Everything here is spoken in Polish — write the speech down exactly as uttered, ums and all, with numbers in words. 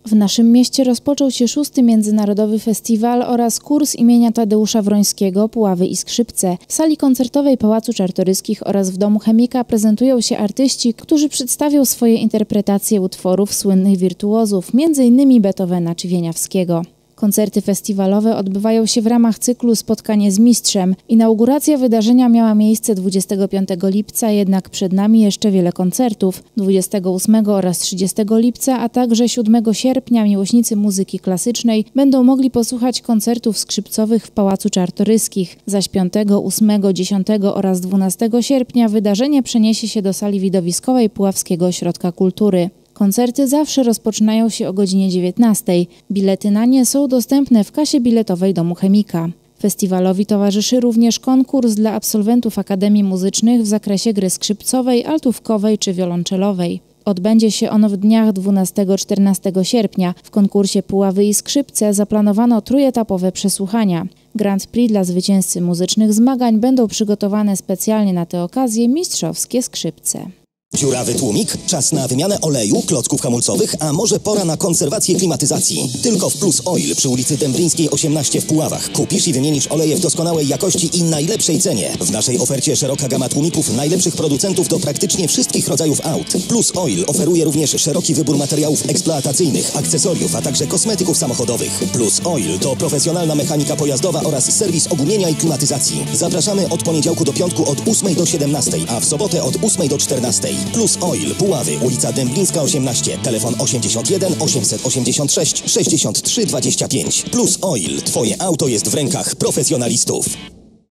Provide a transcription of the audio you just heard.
W naszym mieście rozpoczął się szósty Międzynarodowy Festiwal oraz kurs imienia Tadeusza Wrońskiego Puławy i Skrzypce. W sali koncertowej Pałacu Czartoryskich oraz w Domu Chemika prezentują się artyści, którzy przedstawią swoje interpretacje utworów słynnych wirtuozów, między innymi Beethovena czy Wieniawskiego. Koncerty festiwalowe odbywają się w ramach cyklu Spotkanie z Mistrzem. Inauguracja wydarzenia miała miejsce dwudziestego piątego lipca, jednak przed nami jeszcze wiele koncertów. dwudziestego ósmego oraz trzydziestego lipca, a także siódmego sierpnia miłośnicy muzyki klasycznej będą mogli posłuchać koncertów skrzypcowych w Pałacu Czartoryskich. Zaś piątego, ósmego, dziesiątego oraz dwunastego sierpnia wydarzenie przeniesie się do sali widowiskowej Puławskiego Ośrodka Kultury. Koncerty zawsze rozpoczynają się o godzinie dziewiętnastej. Bilety na nie są dostępne w kasie biletowej Domu Chemika. Festiwalowi towarzyszy również konkurs dla absolwentów Akademii Muzycznych w zakresie gry skrzypcowej, altówkowej czy wiolonczelowej. Odbędzie się on w dniach dwunastego do czternastego sierpnia. W konkursie Puławy i Skrzypce zaplanowano trójetapowe przesłuchania. Grand Prix dla zwycięzcy muzycznych zmagań będą przygotowane specjalnie na tę okazję mistrzowskie skrzypce. Dziurawy tłumik? Czas na wymianę oleju, klocków hamulcowych, a może pora na konserwację klimatyzacji? Tylko w Plus Oil przy ulicy Dęblińskiej osiemnaście w Puławach. Kupisz i wymienisz oleje w doskonałej jakości i najlepszej cenie. W naszej ofercie szeroka gama tłumików najlepszych producentów do praktycznie wszystkich rodzajów aut. Plus Oil oferuje również szeroki wybór materiałów eksploatacyjnych, akcesoriów, a także kosmetyków samochodowych. Plus Oil to profesjonalna mechanika pojazdowa oraz serwis ogumienia i klimatyzacji. Zapraszamy od poniedziałku do piątku od ósmej do siedemnastej, a w sobotę od ósmej do czternastej. Plus Oil, Puławy, ulica Dęblińska osiemnaście, telefon osiemdziesiąt jeden osiemset osiemdziesiąt sześć sześćdziesiąt trzy dwadzieścia pięć. Plus Oil, Twoje auto jest w rękach profesjonalistów.